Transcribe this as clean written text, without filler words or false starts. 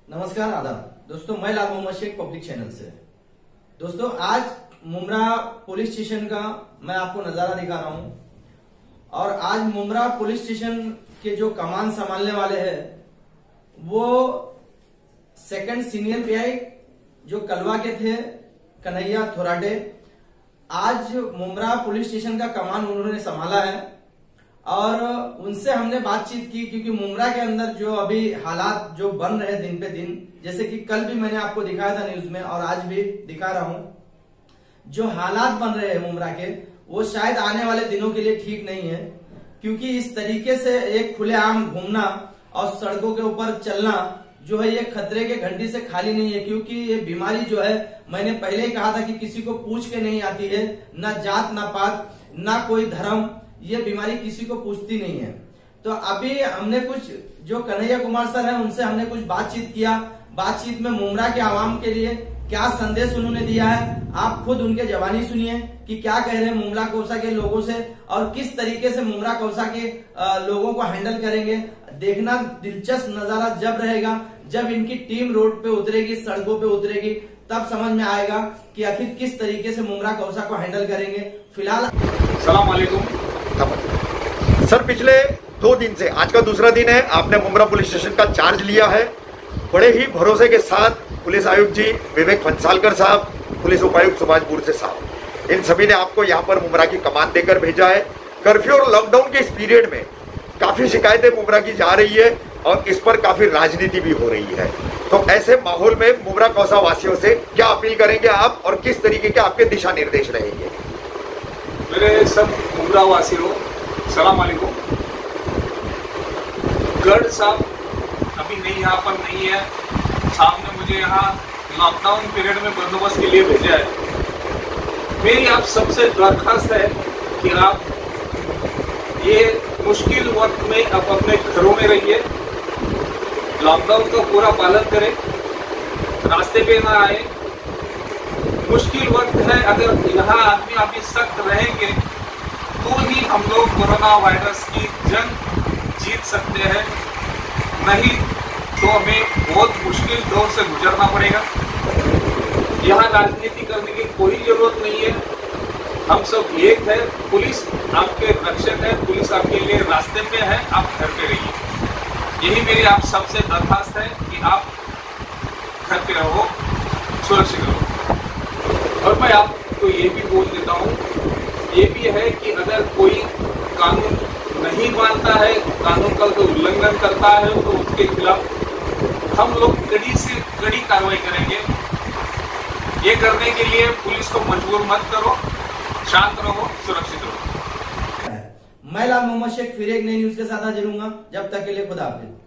नमस्कार आदाब दोस्तों, मैं लाल मोहम्मद शेख पब्लिक चैनल से। दोस्तों, आज मुमरा पुलिस स्टेशन का मैं आपको नजारा दिखा रहा हूं और आज मुमरा पुलिस स्टेशन के जो कमान संभालने वाले हैं वो सेकंड सीनियर पीआई जो कलवा के थे, कन्हैया थोराटे, आज मुमरा पुलिस स्टेशन का कमान उन्होंने संभाला है और उनसे हमने बातचीत की क्योंकि मुमरा के अंदर जो अभी हालात जो बन रहे दिन पे दिन, जैसे कि कल भी मैंने आपको दिखाया था न्यूज में और आज भी दिखा रहा हूं, जो हालात बन रहे हैं मुमरा के वो शायद आने वाले दिनों के लिए ठीक नहीं है। क्योंकि इस तरीके से एक खुलेआम घूमना और सड़कों के ऊपर चलना जो है ये खतरे के घंटी से खाली नहीं है। क्योंकि ये बीमारी जो है, मैंने पहले ही कहा था कि किसी को पूछ के नहीं आती है, ना जात ना पात ना कोई धर्म, ये बीमारी किसी को पूछती नहीं है। तो अभी हमने कुछ जो कन्हैया कुमार सर है उनसे हमने कुछ बातचीत किया। बातचीत में मुमरा के आवाम के लिए क्या संदेश उन्होंने दिया है, आप खुद उनके जवानी सुनिए कि क्या कह रहे हैं मुमरा कौसा के लोगों से और किस तरीके से मुमरा कौसा के लोगों को हैंडल करेंगे। देखना दिलचस्प नजारा जब रहेगा जब इनकी टीम रोड पे उतरेगी, सड़कों पे उतरेगी, तब समझ में आएगा कि आखिर किस तरीके से मुमरा कौसा को हैंडल करेंगे। फिलहाल सलाम वालेकुम सर, पिछले 2 दिन से आज का दूसरा दिन है, आपने मुमरा पुलिस स्टेशन का चार्ज लिया है। बड़े ही भरोसे के साथ पुलिस आयुक्त जी विवेक फंसालकर साहब, पुलिस उपायुक्त सुभाष बुरसे साहब, इन सभी ने आपको यहाँ पर मुमरा की कमान देकर भेजा है। कर्फ्यू और लॉकडाउन के इस पीरियड में काफी शिकायतें मुमरा की जा रही है और इस पर काफी राजनीति भी हो रही है। तो ऐसे माहौल में मुमरा कौसा वासियों से क्या अपील करेंगे आप और किस तरीके के आपके दिशा निर्देश रहेंगे? मेरे सब मुमरा वासियों, सलाम वालेकुम। गर्ड साहब अभी नहीं यहाँ पर नहीं है, साहब ने मुझे यहाँ लॉकडाउन पीरियड में बंदोबस्त के लिए भेजा है। मेरी आप सबसे दरखास्त है कि आप ये मुश्किल वक्त में आप अपने घरों में रहिए, लॉकडाउन का पूरा पालन करें, रास्ते पे ना आए। मुश्किल वक्त है, अगर यहाँ आदमी अभी सख्त रहेंगे तो ही हम लोग कोरोना वायरस की जंग जीत सकते हैं, नहीं तो हमें बहुत मुश्किल दौर से गुजरना पड़ेगा। यहाँ राजनीति करने की कोई जरूरत नहीं है, हम सब एक है। पुलिस आपके रक्षक है, पुलिस आपके लिए रास्ते पे है, आप घर पे रहिए। यही मेरी आप सबसे दरखास्त है कि आप घर पे रहो, सुरक्षित रहो। और मैं आपको ये भी बोल देता हूँ, ये भी है कि अगर कोई कानून नहीं मानता है, कानून का तो उल्लंघन करता है, तो उसके खिलाफ हम लोग कड़ी से कड़ी कार्रवाई करेंगे। ये करने के लिए पुलिस को मजबूर मत करो, शांत रहो, सुरक्षित रहो। मैं लाल मोहम्मद शेख फिर एक नई न्यूज के साथ हाजिर हूंगा। जब तक के लिए खुदा हाफिज।